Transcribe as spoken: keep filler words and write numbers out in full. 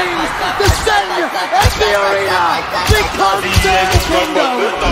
screams descend as the arena becomes a window.